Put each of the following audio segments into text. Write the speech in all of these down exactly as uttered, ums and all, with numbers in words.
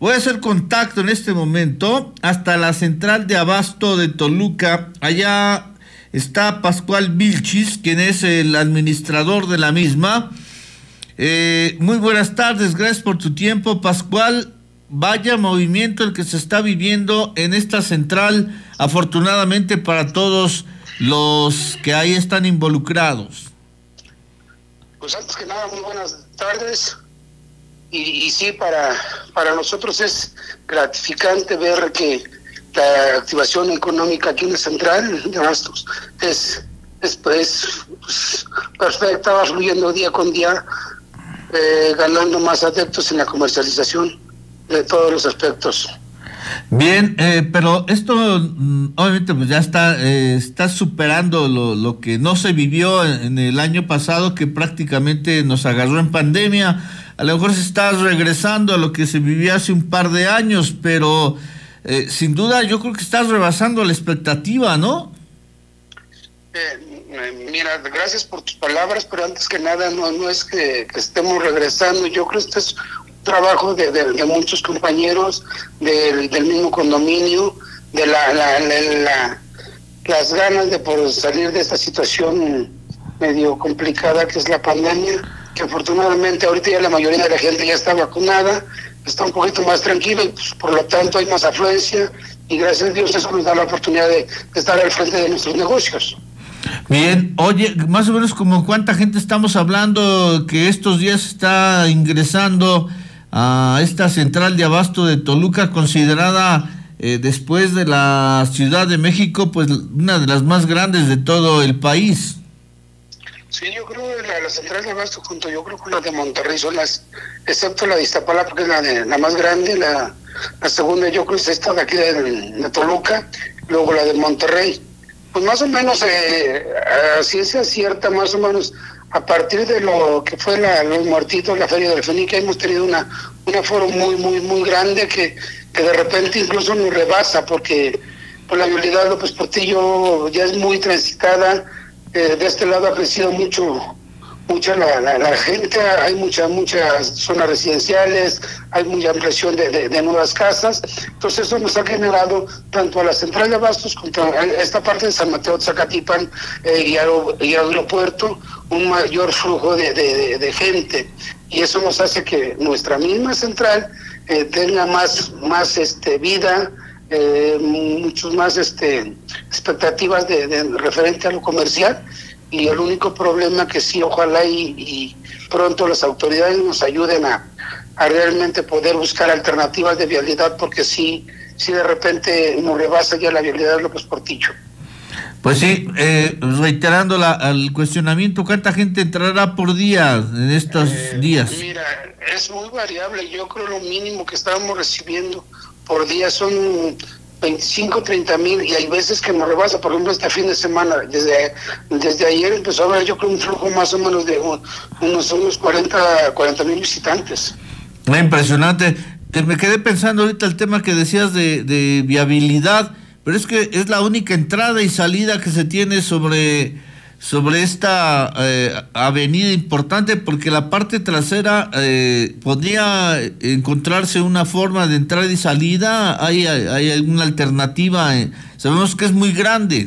Voy a hacer contacto en este momento hasta la central de abasto de Toluca. Allá está Pascual Vilchis, quien es el administrador de la misma. Eh, muy buenas tardes, gracias por tu tiempo, Pascual. Vaya movimiento el que se está viviendo en esta central, afortunadamente para todos los que ahí están involucrados. Pues antes que nada, muy buenas tardes. Y, y sí, para, para nosotros es gratificante ver que la activación económica aquí en la central de abastos es, es, es pues, perfecta, va fluyendo día con día, eh, ganando más adeptos en la comercialización de todos los aspectos. Bien, eh, pero esto obviamente pues ya está eh, está superando lo, lo que no se vivió en, en el año pasado, que prácticamente nos agarró en pandemia. A lo mejor se está regresando a lo que se vivía hace un par de años, pero eh, sin duda yo creo que estás rebasando la expectativa, ¿no? Eh, mira, gracias por tus palabras, pero antes que nada no, no es que, que estemos regresando. Yo creo que este es trabajo de, de, de muchos compañeros de, del mismo condominio, de la, la, la, la las ganas de poder salir de esta situación medio complicada que es la pandemia, que afortunadamente ahorita ya la mayoría de la gente ya está vacunada, está un poquito más tranquila y pues, por lo tanto hay más afluencia y gracias a Dios eso nos da la oportunidad de, de estar al frente de nuestros negocios. Bien, oye, más o menos como cuánta gente estamos hablando que estos días está ingresando a esta central de abasto de Toluca, considerada eh, después de la Ciudad de México, pues una de las más grandes de todo el país. Sí, yo creo que la, la central de abasto junto yo creo que la de Monterrey son las, excepto la de Iztapalapa, que es la, de, la más grande, la, la segunda yo creo que es esta de aquí de, de Toluca, luego la de Monterrey. Pues más o menos, eh, a ciencia cierta, más o menos, a partir de lo que fue la, los muertitos, la Feria del Fenique, hemos tenido una un aforo muy, muy, muy grande que, que de repente incluso nos rebasa, porque por la vialidad López Portillo ya es muy transitada, eh, de este lado ha crecido mucho, mucha la, la, la gente, hay muchas muchas zonas residenciales, hay mucha ampliación de, de, de nuevas casas, entonces eso nos ha generado tanto a la central de abastos como a esta parte de San Mateo Zacatipan eh, y, al, y al aeropuerto un mayor flujo de, de, de, de gente, y eso nos hace que nuestra misma central eh, tenga más más este vida, eh, muchos más este expectativas de, de referente a lo comercial. Y el único problema que sí, ojalá y, y pronto las autoridades nos ayuden a, a realmente poder buscar alternativas de vialidad, porque sí, sí de repente nos rebasa ya la vialidad de López Portillo. Pues sí, eh, reiterando la, el cuestionamiento, ¿cuánta gente entrará por día en estos eh, días? Mira, es muy variable. Yo creo lo mínimo que estábamos recibiendo por día son veinticinco, treinta mil, y hay veces que nos rebasa. Por ejemplo, este fin de semana, desde desde ayer empezó a haber yo creo un flujo más o menos de un, unos unos cuarenta mil visitantes. Impresionante. Me quedé pensando ahorita el tema que decías de, de viabilidad, pero es que es la única entrada y salida que se tiene sobre, sobre esta eh, avenida importante, porque la parte trasera eh, podría encontrarse una forma de entrada y salida. ¿Hay, hay alguna alternativa? Eh, sabemos que es muy grande.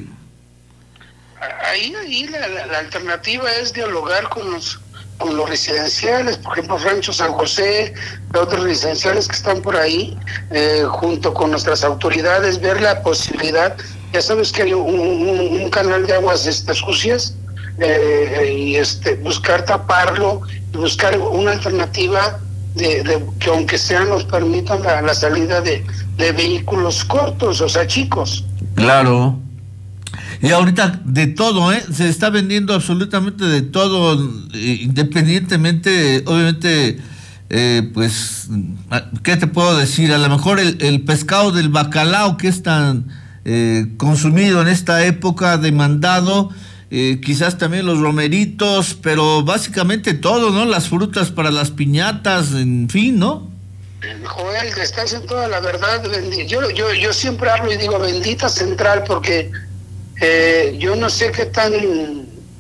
Ahí, ahí la, la, la alternativa es dialogar con los con los residenciales, por ejemplo, Rancho San José, otros residenciales que están por ahí, eh, junto con nuestras autoridades, ver la posibilidad. Ya sabes que hay un, un, un canal de aguas este, sucias, eh, y este buscar taparlo y buscar una alternativa de, de que aunque sea nos permitan la, la salida de, de vehículos cortos, o sea, chicos. Claro. Y ahorita de todo, ¿eh? Se está vendiendo absolutamente de todo, eh, independientemente, obviamente, eh, pues, ¿qué te puedo decir? A lo mejor el, el pescado del bacalao, que es tan eh, consumido en esta época, demandado, eh, quizás también los romeritos, pero básicamente todo, ¿no? Las frutas para las piñatas, en fin, ¿no? Joel, estás en toda la verdad. Yo, yo, yo siempre hablo y digo bendita central, porque Eh, yo no sé qué tan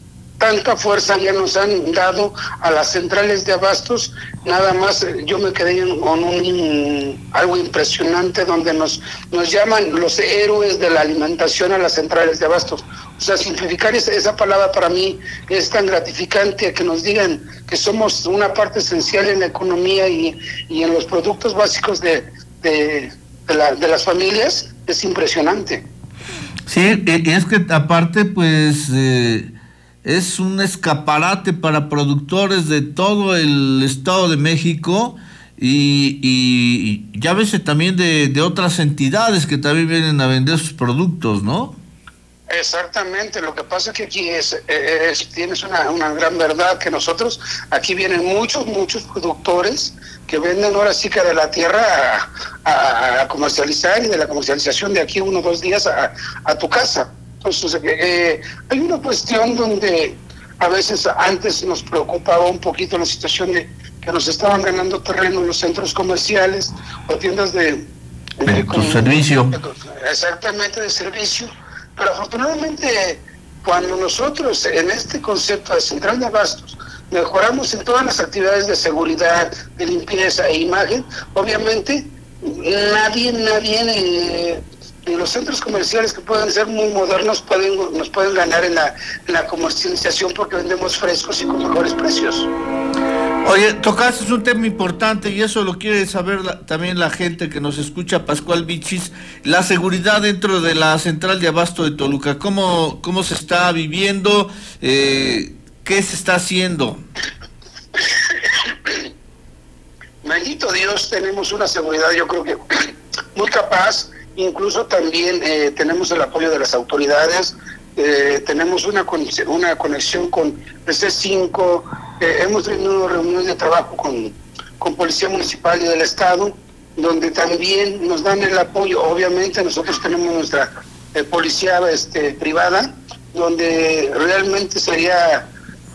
tanta fuerza ya nos han dado a las centrales de abastos. Nada más yo me quedé con un, algo impresionante donde nos, nos llaman los héroes de la alimentación a las centrales de abastos. O sea, simplificar esa, esa palabra para mí es tan gratificante, que nos digan que somos una parte esencial en la economía y, y en los productos básicos de, de, de, la, de las familias. Es impresionante. Sí, es que aparte pues eh, es un escaparate para productores de todo el Estado de México y, y, y ya veces también de, de otras entidades que también vienen a vender sus productos, ¿no? Exactamente, lo que pasa es que aquí es, es tienes una, una gran verdad, que nosotros, aquí vienen muchos, muchos productores que venden ahora sí que de la tierra a, a, a comercializar, y de la comercialización de aquí uno o dos días a, a tu casa. Entonces, eh, hay una cuestión donde a veces antes nos preocupaba un poquito la situación de que nos estaban ganando terreno en los centros comerciales o tiendas de... de tu servicio. Exactamente, de servicio. Pero afortunadamente, cuando nosotros en este concepto de central de abastos mejoramos en todas las actividades de seguridad, de limpieza e imagen, obviamente nadie, nadie eh, en los centros comerciales, que pueden ser muy modernos, pueden nos pueden ganar en la, en la comercialización, porque vendemos frescos y con mejores precios. Oye, tocaste un tema importante y eso lo quiere saber la, también la gente que nos escucha, Pascual Vilchis, la seguridad dentro de la central de abasto de Toluca. ¿Cómo, cómo se está viviendo? Eh, ¿Qué se está haciendo? Bendito Dios, tenemos una seguridad, yo creo que muy capaz. Incluso también eh, tenemos el apoyo de las autoridades. Eh, tenemos una conexión, una conexión con el C cinco, eh, hemos tenido reuniones de trabajo con, con Policía Municipal y del Estado, donde también nos dan el apoyo. Obviamente nosotros tenemos nuestra eh, policía este, privada, donde realmente sería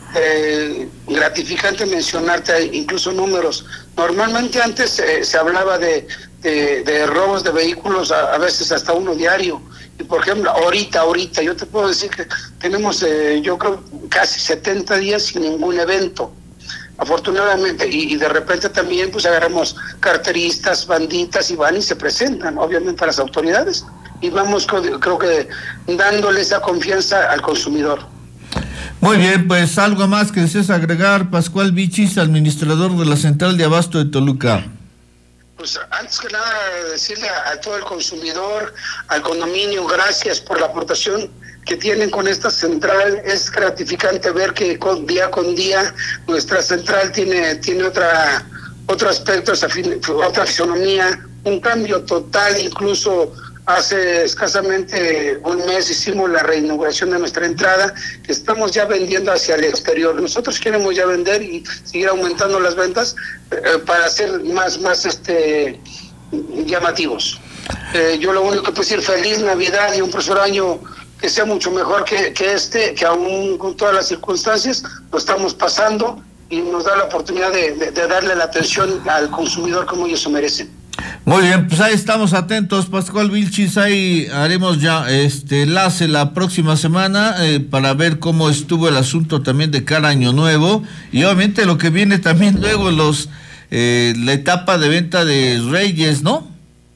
eh, gratificante mencionarte incluso números. Normalmente antes eh, se hablaba de, de, de robos de vehículos, a, a veces hasta uno diario. Y por ejemplo, ahorita, ahorita, yo te puedo decir que tenemos, eh, yo creo, casi setenta días sin ningún evento, afortunadamente, y, y de repente también pues agarramos carteristas, banditas, y van y se presentan, obviamente, a las autoridades, y vamos, creo que, dándole esa confianza al consumidor. Muy bien, pues algo más que desees agregar, Pascual Vilchis, administrador de la Central de Abasto de Toluca. Pues antes que nada decirle a, a todo el consumidor, al condominio, gracias por la aportación que tienen con esta central. Es gratificante ver que con, día con día nuestra central tiene tiene otra otro aspecto, otra fisonomía, un cambio total. Incluso hace escasamente un mes hicimos la reinauguración de nuestra entrada, que estamos ya vendiendo hacia el exterior. Nosotros queremos ya vender y seguir aumentando las ventas eh, para ser más, más este llamativos. Eh, yo lo único que puedo decir, feliz Navidad y un próximo año que sea mucho mejor que, que este, que aún con todas las circunstancias lo estamos pasando, y nos da la oportunidad de, de, de darle la atención al consumidor como ellos se merecen. Muy bien, pues ahí estamos atentos, Pascual Vilchis. Ahí haremos ya este enlace la próxima semana eh, para ver cómo estuvo el asunto también de cara a Año Nuevo, y obviamente lo que viene también luego los eh, la etapa de venta de Reyes, ¿no?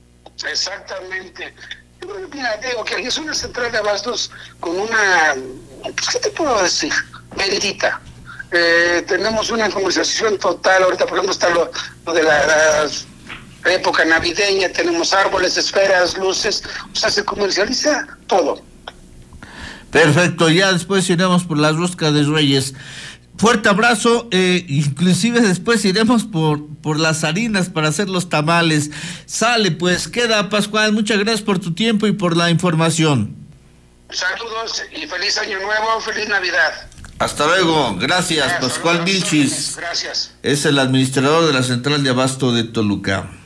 Exactamente. Mira, digo que es una central de abastos con una, pues, ¿qué te puedo decir? Bendita. Eh, tenemos una comercialización total. Ahorita, por ejemplo, está lo, lo de la, las época navideña, tenemos árboles, esferas, luces, o sea, se comercializa todo. Perfecto, ya después iremos por las roscas de Reyes. Fuerte abrazo, eh, inclusive después iremos por, por las harinas para hacer los tamales. Sale, pues, queda, Pascual, muchas gracias por tu tiempo y por la información. Saludos y feliz año nuevo, feliz Navidad. Hasta luego, gracias, gracias Pascual Vilchis. Gracias. Es el administrador de la Central de Abasto de Toluca.